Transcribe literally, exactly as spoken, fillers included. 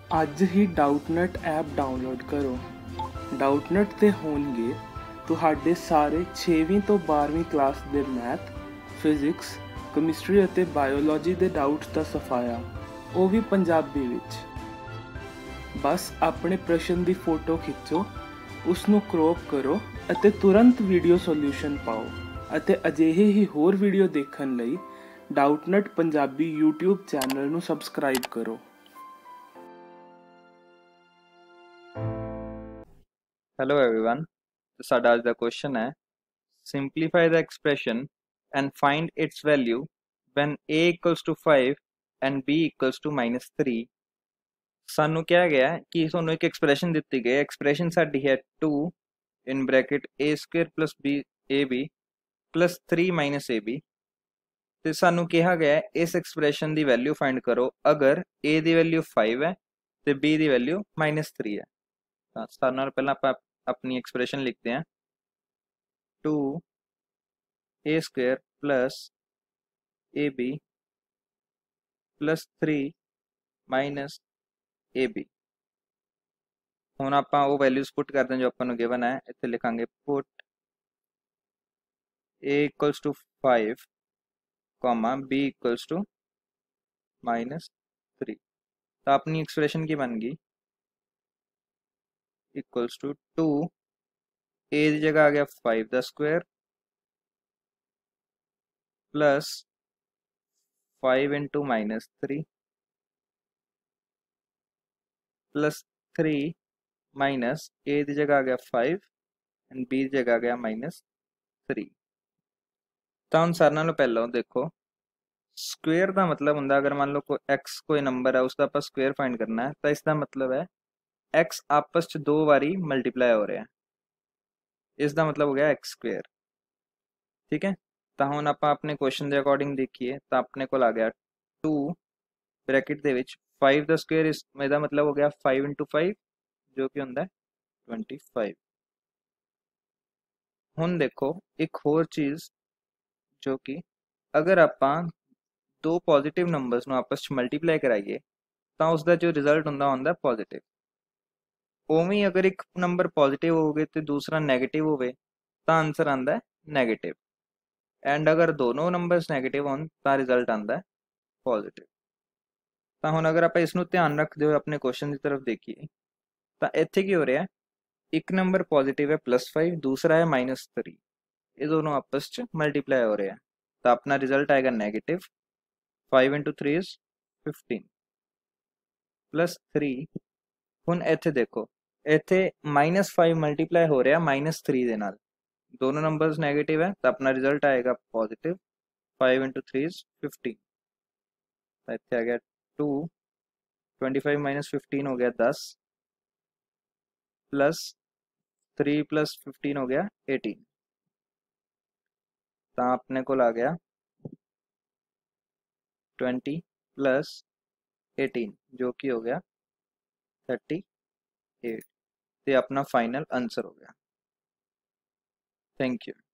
ਅੱਜ ਹੀ Doubtnut app download ਕਰੋ। ਡਾਊਟਨਟ 'ਤੇ ਹੋਣਗੇ ਤੁਹਾਡੇ ਸਾਰੇ ਛੇਵੀਂ ਤੋਂ ਬਾਰ੍ਹਵੀਂ ਕਲਾਸ ਦੇ ਮੈਥ, ਫਿਜ਼ਿਕਸ, ਕੈਮਿਸਟਰੀ ਅਤੇ ਬਾਇਓਲੋਜੀ ਦੇ ਡਾਊਟਸ ਦਾ ਸਫਾਇਆ, ਉਹ ਵੀ ਪੰਜਾਬੀ ਵਿੱਚ। ਬਸ ਆਪਣੇ ਪ੍ਰਸ਼ਨ ਦੀ ਫੋਟੋ ਖਿੱਚੋ, ਉਸ ਨੂੰ ਕ੍ਰੌਪ ਕਰੋ ਅਤੇ ਤੁਰੰਤ ਵੀਡੀਓ ਸੋਲਿਊਸ਼ਨ ਪਾਓ। ਅਤੇ ਅਜਿਹੇ ਹੀ ਹੋਰ ਵੀਡੀਓ ਦੇਖਣ ਲਈ ਡਾਊਟਨਟ ਪੰਜਾਬੀ YouTube ਚੈਨਲ ਨੂੰ ਸਬਸਕ੍ਰਾਈਬ ਕਰੋ। Hello everyone, तो साडा आज दा क्वेश्चन है simplify the expression and find its value when a equals to five and b equals to minus three। सानू क्या गया है कि सानू एक एक्सप्रेशन दी गई है। एक्सप्रेशन साडी है two in bracket a square plus b ab plus three minus ab ते सानू कहा गया है इस एक्सप्रेशन दी वैल्यू फाइंड करो अगर a दी वैल्यू फाइव है ते b दी वैल्यू माइनस थ्री है। तो सारे नाल पहला आप अपनी एक्सप्रेशन लिखते हैं two a square plus a b plus three minus a b. ਹੁਣ ਆਪਾਂ ਉਹ ਵੈਲਿਊਜ਼ ਪੁੱਟ ਕਰਦੇ ਹਾਂ ਜੋ ਆਪਾਂ ਨੂੰ ਗਿਵਨ ਹੈ। ਇੱਥੇ ਲਿਖਾਂਗੇ put a equals to five comma b equals to minus three. तो अपनी एक्सप्रेशन की बन गई इक्वल्स टू टू ए की जगह आ गया five the square plus five into minus three plus three minus a की जगह आ गया फाइव एंड बी की जगह आ गया माइनस थ्री। तो हम सारे नालों पहला देखो स्क्वेयर का मतलब होंगे अगर मान लो कोई एक्स कोई नंबर है उसका आप स्क्वेयर फाइंड करना है तो इसका मतलब है एक्स आपस च दो बारी मल्टीप्लाई हो रहे हैं, इसका मतलब हो गया एक्स स्क्वेयर। ठीक है, तो हम आप अपने क्वेश्चन के अकॉर्डिंग देखिए तो अपने को आ गया टू ब्रैकेट दे विच फाइव द स्क्वेयर इस मेरा मतलब हो गया फाइव इंटू फाइव जो कि होंगे ट्वेंटी फाइव। हुण देखो एक होर चीज़ जो कि अगर आप दो पॉजिटिव नंबर्स आपस मल्टीप्लाई कराइए तो उसका जो रिजल्ट होंगे होंगे पॉजिटिव। उवें अगर एक नंबर पॉजिटिव हो गए तो दूसरा नैगेटिव हो तो आंसर आता है नैगेटिव एंड अगर दोनों नंबर्स नैगेटिव हो तो रिजल्ट आता है पॉजिटिव। तो हम अगर आप इसनों ध्यान रखते हुए अपने क्वेश्चन की तरफ देखिए तो इत्थे की हो रहा है एक नंबर पॉजिटिव है प्लस फाइव, दूसरा है माइनस थ्री, ये दोनों आपस च मल्टीप्लाई हो रहे हैं तो अपना रिजल्ट आएगा negative. Five into three is fifteen plus three. हुण इत्थे देखो इत्थे माइनस फाइव मल्टीप्लाई हो रहा है माइनस थ्री दे नाल, दोनों नंबर्स नेगेटिव है तो अपना रिजल्ट आएगा positive. Five into three is fifteen तो इत्थे आ गया two, twenty five minus fifteen हो गया दस प्लस थ्री प्लस फिफ्टीन हो गया एटीन। तो अपने को आ गया ट्वेंटी प्लस एटीन जो कि हो गया थर्टी एट। तो अपना फाइनल आंसर हो गया। Thank you.